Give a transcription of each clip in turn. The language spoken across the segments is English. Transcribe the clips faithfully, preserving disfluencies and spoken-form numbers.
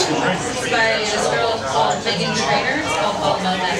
This is by this girl called Megan Trainor. It's called All About That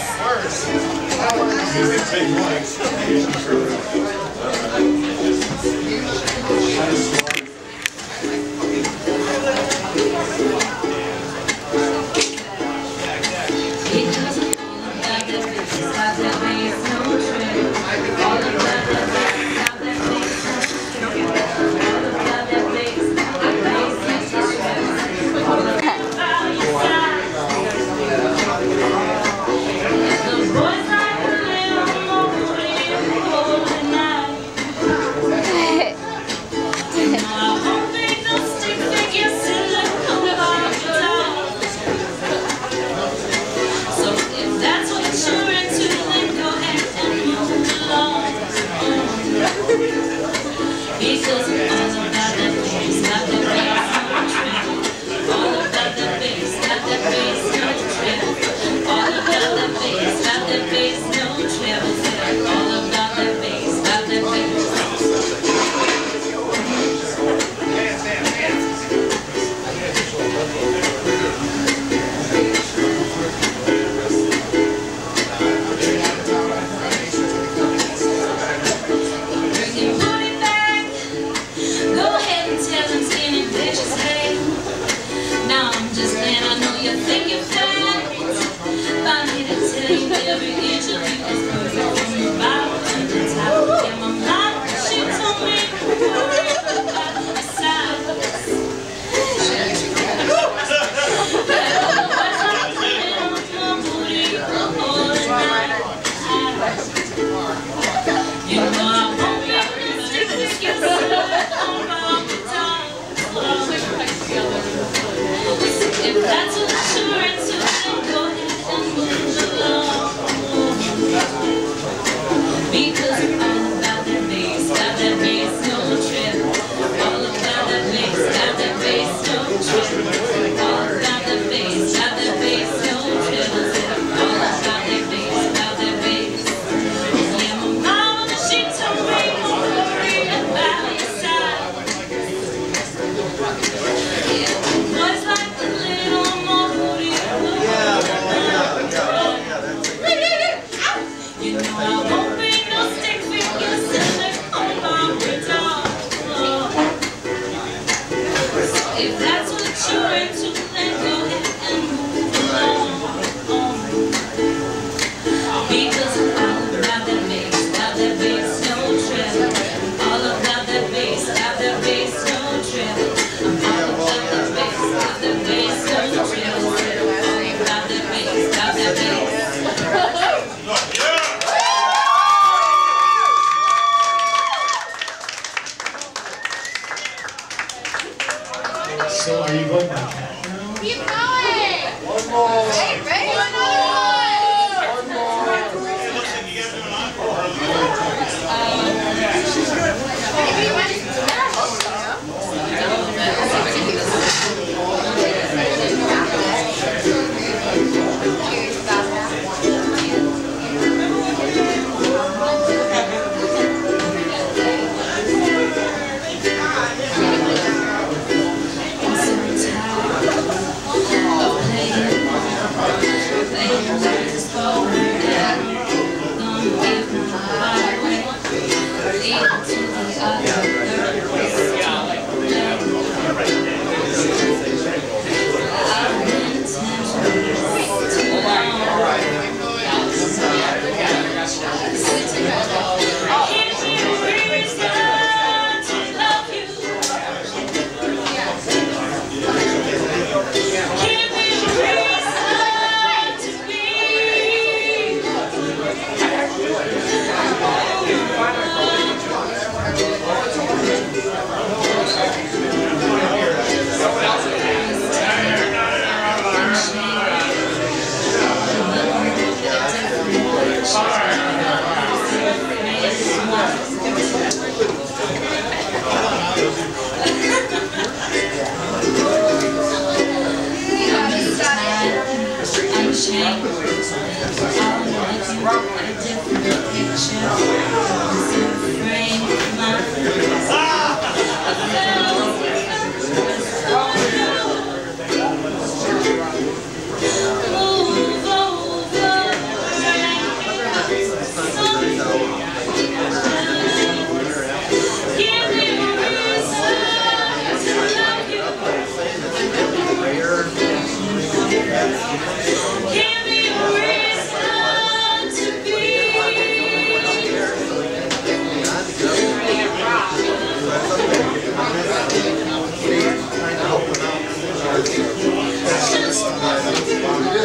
So are you going by cat now? Keep going! One more! Hey, ready? One more! One more!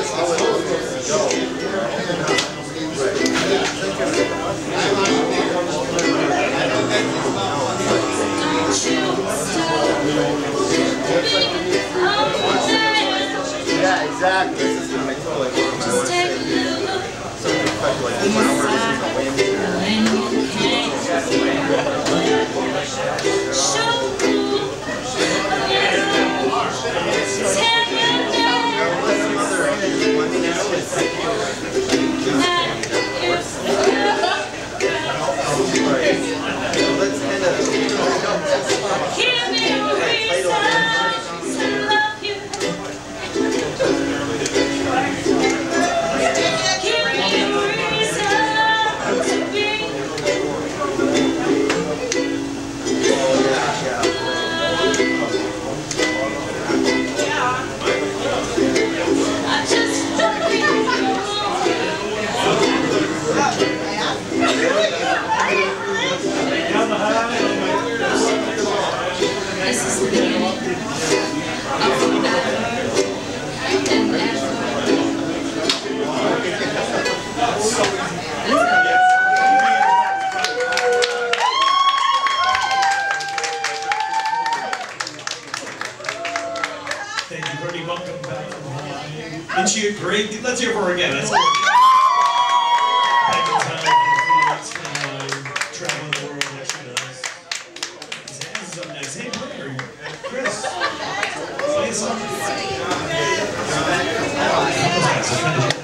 Yeah, exactly. This is my toy. Just take a look. Let's end it. Give me a reason to love you. Give me a reason to be. I just want you. This is the beginning of the and Thank you, Courtney. Welcome back from Hawaii. Isn't she a great? Let's hear for her again. That's back in time. From uh, traveling the world like she does. His hands is up next. Hey, player, Chris, play something.